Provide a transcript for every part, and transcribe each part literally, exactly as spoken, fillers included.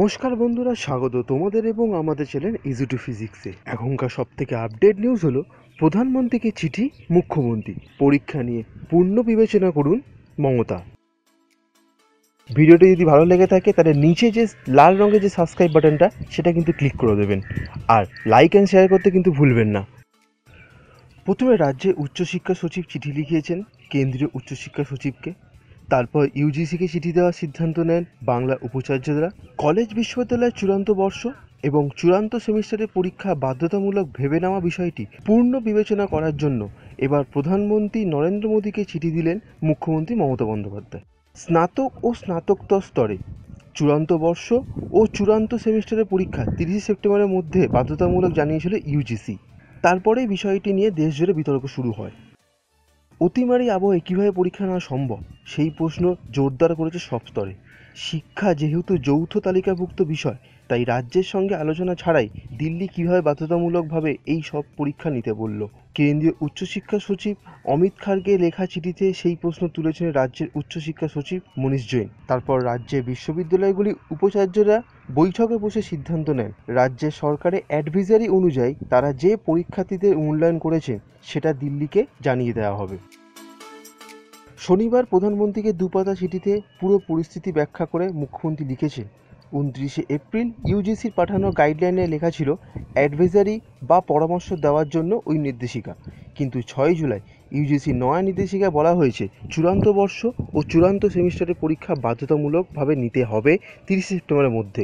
নমস্কার বন্ধুরা, স্বাগত তোমাদের এবং আমাদের চ্যানেল ইজি টু ফিজিক্সে। এখনকার সব থেকে আপডেট নিউজ হলো প্রধানমন্ত্রীকে চিঠি মুখ্যমন্ত্রী, পরীক্ষা নিয়ে পূর্ণ বিবেচনা করুন মমতা। ভিডিওটি যদি ভালো লেগে থাকে তাহলে নিচে যে লাল রঙের যে সাবস্ক্রাইব বাটনটা সেটা কিন্তু ক্লিক করে দেবেন, আর লাইক অ্যান্ড শেয়ার করতে কিন্তু ভুলবেন না। প্রথমে রাজ্যের উচ্চশিক্ষা সচিব চিঠি লিখিয়েছেন কেন্দ্রীয় উচ্চশিক্ষা সচিবকে। তারপর ইউজিসিকে চিঠি দেওয়ার সিদ্ধান্ত নেন বাংলা উপাচার্যরা। কলেজ বিশ্ববিদ্যালয়ের চূড়ান্ত বর্ষ এবং চূড়ান্ত সেমিস্টারের পরীক্ষা বাধ্যতামূলক ভেবে নেওয়া বিষয়টি পূর্ণ বিবেচনা করার জন্য এবার প্রধানমন্ত্রী নরেন্দ্র মোদীকে চিঠি দিলেন মুখ্যমন্ত্রী মমতা বন্দ্যোপাধ্যায়। স্নাতক ও স্নাতকোত্তর স্তরে চূড়ান্ত বর্ষ ও চূড়ান্ত সেমিস্টারের পরীক্ষা তিরিশে সেপ্টেম্বরের মধ্যে বাধ্যতামূলক জানিয়েছিল ইউজিসি। তারপরেই বিষয়টি নিয়ে দেশজুড়ে বিতর্ক শুরু হয়। অতিমারি আবহে কীভাবে পরীক্ষা নেওয়া সম্ভব, সেই প্রশ্ন জোরদার করেছে সব স্তরে। শিক্ষা যেহেতু যৌথ তালিকাভুক্ত বিষয়, তাই রাজ্যের সঙ্গে আলোচনা ছাড়াই দিল্লি কীভাবে বাধ্যতামূলকভাবে এই সব পরীক্ষা নিতে বলল। কেন্দ্রীয় উচ্চশিক্ষা সচিব অমিত খাড়গে লেখা চিঠিতে সেই প্রশ্ন তুলেছেন রাজ্যের উচ্চশিক্ষা সচিব মনীষ জৈন। তারপর রাজ্যের বিশ্ববিদ্যালয়গুলি উপাচার্যরা বৈঠকে বসে সিদ্ধান্ত নেন রাজ্যের সরকারের অ্যাডভাইজারি অনুযায়ী তারা যে পরীক্ষার্থীদের মূল্যায়ন করেছেন সেটা দিল্লিকে জানিয়ে দেওয়া হবে। শনিবার প্রধানমন্ত্রীকে দুপাতা চিঠিতে পুরো পরিস্থিতি ব্যাখ্যা করে মুখ্যমন্ত্রী লিখেছেন, উনত্রিশে এপ্রিল ইউজিসির পাঠানো গাইডলাইনে লেখা ছিল অ্যাডভাইজারি বা পরামর্শ দেওয়ার জন্য ওই নির্দেশিকা, কিন্তু ছয় জুলাই ইউজিসির নয়া নির্দেশিকায় বলা হয়েছে চূড়ান্ত বর্ষ ও চূড়ান্ত সেমিস্টারের পরীক্ষা বাধ্যতামূলকভাবে নিতে হবে তিরিশে সেপ্টেম্বরের মধ্যে।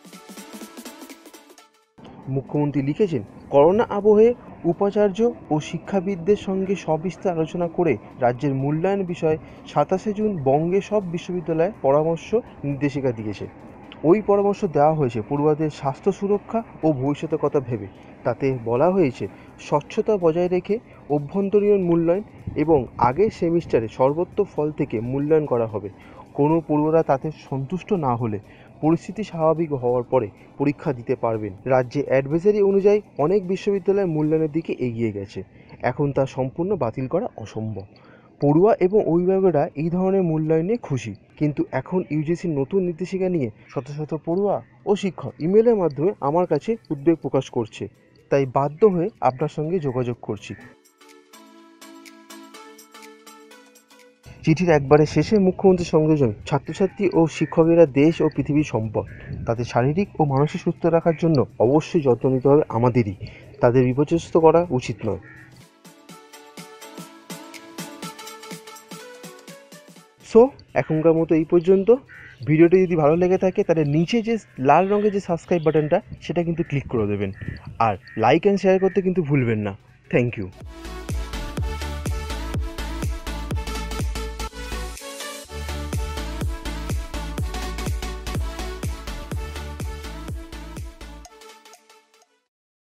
মুখ্যমন্ত্রী লিখেছেন, করোনা আবহে উপাচার্য ও শিক্ষাবিদদের সঙ্গে সবিস্তার আলোচনা করে রাজ্যের মূল্যায়ন বিষয়ে সাতাশে জুন বঙ্গে সব বিশ্ববিদ্যালয়ে পরামর্শ নির্দেশিকা দিয়েছে। ওই পরামর্শ দেওয়া হয়েছে পড়ুয়াদের স্বাস্থ্য সুরক্ষা ও ভবিষ্যতের কথা ভেবে। তাতে বলা হয়েছে স্বচ্ছতা বজায় রেখে অভ্যন্তরীণ মূল্যায়ন এবং আগের সেমিস্টারে সর্বোচ্চ ফল থেকে মূল্যায়ন করা হবে। কোনো পড়ুয়ারা তাতে সন্তুষ্ট না হলে পরিস্থিতি স্বাভাবিক হওয়ার পরে পরীক্ষা দিতে পারবেন। রাজ্যে অ্যাডভাইজারি অনুযায়ী অনেক বিশ্ববিদ্যালয় মূল্যায়নের দিকে এগিয়ে গেছে, এখন তা সম্পূর্ণ বাতিল করা অসম্ভব। পড়ুয়া এবং অভিভাবকরা এই ধরনের মূল্যায়নে খুশি, কিন্তু এখন ইউজিসির নতুন নির্দেশিকা নিয়ে শত শত পড়ুয়া ও শিক্ষক ইমেলের মাধ্যমে আমার কাছে উদ্বেগ প্রকাশ করছে, তাই বাধ্য হয়ে আপনার সঙ্গে যোগাযোগ করছি। চিঠির একবারে শেষে মুখ্যমন্ত্রী সংযোজন, ছাত্রছাত্রী ও শিক্ষকেরা দেশ ও পৃথিবীর সম্পদ, তাদের শারীরিক ও মানসিক সুস্থ রাখার জন্য অবশ্যই যত্ন নিতে হবে আমাদেরই, তাদের বিপর্যস্ত করা উচিত নয়। সো এখনকার মতো এই পর্যন্ত। ভিডিওটি যদি ভালো লেগে থাকে তাহলে নিচে যে লাল রঙের যে সাবস্ক্রাইব বাটনটা সেটা কিন্তু ক্লিক করে দেবেন, আর লাইক অ্যান্ড শেয়ার করতে কিন্তু ভুলবেন না। Thank you.